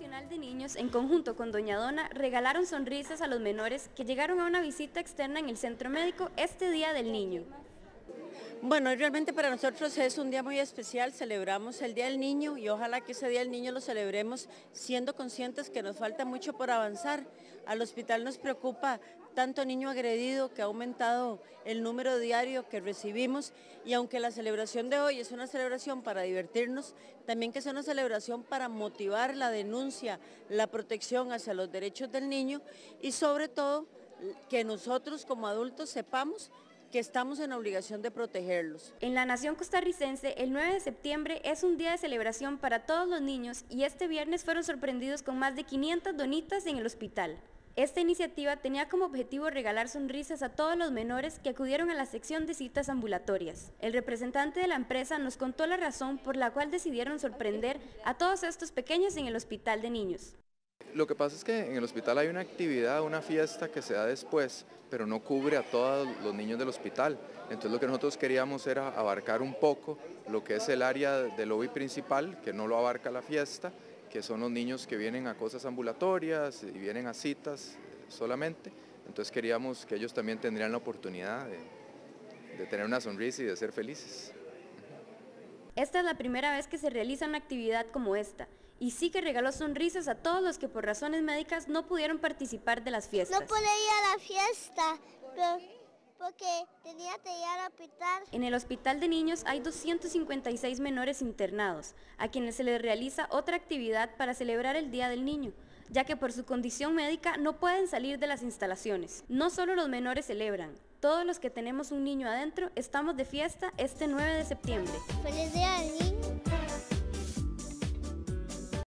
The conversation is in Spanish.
Nacional de Niños, en conjunto con Doña Dona, regalaron sonrisas a los menores que llegaron a una visita externa en el centro médico este Día del Niño. Bueno, realmente para nosotros es un día muy especial, celebramos el Día del Niño y ojalá que ese Día del Niño lo celebremos siendo conscientes que nos falta mucho por avanzar. Al hospital nos preocupa tanto niño agredido que ha aumentado el número diario que recibimos y aunque la celebración de hoy es una celebración para divertirnos, también que es una celebración para motivar la denuncia, la protección hacia los derechos del niño y sobre todo que nosotros como adultos sepamos que estamos en obligación de protegerlos. En la nación costarricense, el 9 de septiembre es un día de celebración para todos los niños y este viernes fueron sorprendidos con más de 500 donitas en el hospital. Esta iniciativa tenía como objetivo regalar sonrisas a todos los menores que acudieron a la sección de citas ambulatorias. El representante de la empresa nos contó la razón por la cual decidieron sorprender a todos estos pequeños en el hospital de niños. Lo que pasa es que en el hospital hay una actividad, una fiesta que se da después, pero no cubre a todos los niños del hospital. Entonces lo que nosotros queríamos era abarcar un poco lo que es el área del lobby principal, que no lo abarca la fiesta, que son los niños que vienen a cosas ambulatorias y vienen a citas solamente. Entonces queríamos que ellos también tendrían la oportunidad de tener una sonrisa y de ser felices. Esta es la primera vez que se realiza una actividad como esta, y sí que regaló sonrisas a todos los que por razones médicas no pudieron participar de las fiestas. No podía ir a la fiesta, porque tenía que ir al hospital. En el hospital de niños hay 256 menores internados, a quienes se les realiza otra actividad para celebrar el Día del Niño, ya que por su condición médica no pueden salir de las instalaciones. No solo los menores celebran, todos los que tenemos un niño adentro estamos de fiesta este 9 de septiembre. ¡Feliz Día del Niño!